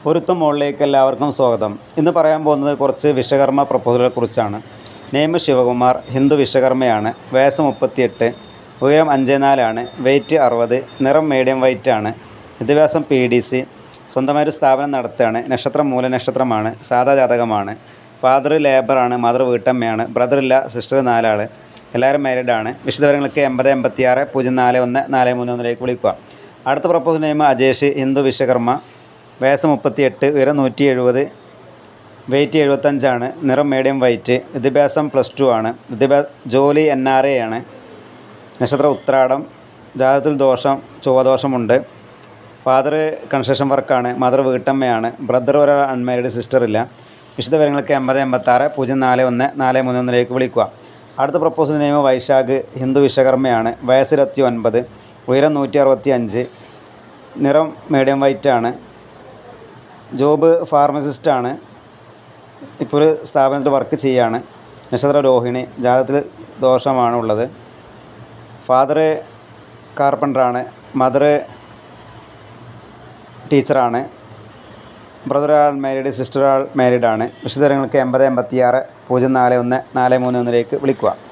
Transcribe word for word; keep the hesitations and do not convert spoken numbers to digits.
പൊരുത്തം മോളിലേക്ക് എല്ലാവർക്കും സ്വാഗതം. ഇന്ന് പറയാൻ പോകുന്നത് കുറച്ച് വിശ്വകർമ്മ പ്രപ്പോസലുകളെ കുറിച്ചാണ്. നെയിം ശിവകുമാർ, ഹിന്ദു വിശ്വകർമ്മയാണ്, വയസ്സ് മുപ്പത്തിയെട്ട്, ഉയരം അഞ്ച് നാലാണ്, വെയ്റ്റ് അറുപത്, നിറം മീഡിയം വൈറ്റ് ആണ്, വിദ്യാഭ്യാസം പി ഡി സി, സ്വന്തമായൊരു സ്ഥാപനം നടത്തുകയാണ്, നക്ഷത്രം മൂലനക്ഷത്രമാണ്, സാധാ ജാതകമാണ്, ഫാദർ ലേബറാണ്, മദർ വീട്ടമ്മയാണ്, ബ്രദറില്ല, സിസ്റ്റർ നാലാൾ, എല്ലാവരും മാരീഡാണ്. വിശദവിവരങ്ങൾക്ക് എൺപത് എൺപത്തി ആറ് പൂജ്യം നാല് ഒന്ന് നാല് മൂന്ന് ഒന്നിലേക്ക് വിളിക്കുക. അടുത്ത പ്രപ്പോസൽ നെയിം അജേഷ്, ഹിന്ദു വിശ്വകർമ്മ, വയസ്സ് മുപ്പത്തിയെട്ട്, ഉയരം നൂറ്റി എഴുപത്, വെയ്റ്റ് എഴുപത്തഞ്ചാണ്, നിറം മീഡിയം വൈറ്റ്, വിദ്യാഭ്യാസം പ്ലസ് ടു ആണ്, വിദ്യാഭ്യാസ ജോലി എൻ ആർ എ ആണ്, നക്ഷത്രം ഉത്രാടം, ജാതകത്തിൽ ദോഷം ചൊവ്വദോഷമുണ്ട്, ഫാദർ കൺസ്ട്രക്ഷൻ വർക്കാണ്, മദർ വീട്ടമ്മയാണ്, ബ്രദർ ഒരാൾ അൺമാരീഡ്, സിസ്റ്റർ ഇല്ല. വിശദവിവരങ്ങൾക്ക് എൺപത് എൺപത്താറ് പൂജ്യം നാല് ഒന്ന് നാല് മൂന്ന് ഒന്നിലേക്ക് വിളിക്കുക. അടുത്ത പ്രപ്പോസൽ നെയിം വൈശാഖ്, ഹിന്ദു വിശ്വകർമ്മയാണ്, വയസ്സ് ഇരുപത്തി ഒൻപത്, ഉയരം നൂറ്റി അറുപത്തി അഞ്ച്, നിറം മീഡിയം വൈറ്റ് ആണ്, ജോബ് ഫാർമസിസ്റ്റാണ്, ഇപ്പോൾ ഒരു സ്ഥാപനത്തിൽ വർക്ക് ചെയ്യുകയാണ്, നക്ഷത്ര രോഹിണി, ജാതകത്തിൽ ദോഷമാണ് ഉള്ളത്, ഫാദർ കാർപ്പൻ്ററാണ്, മദർ ടീച്ചറാണ്, ബ്രദർ ആൾ മാരീഡ്, സിസ്റ്റർ ആൾ മാരീഡാണ്. വിശദവിവരങ്ങൾക്ക് എൺപത് എൺപത്തി ആറ് പൂജ്യം നാല് ഒന്ന് നാല് മൂന്ന് ഒന്നിലേക്ക് വിളിക്കുക.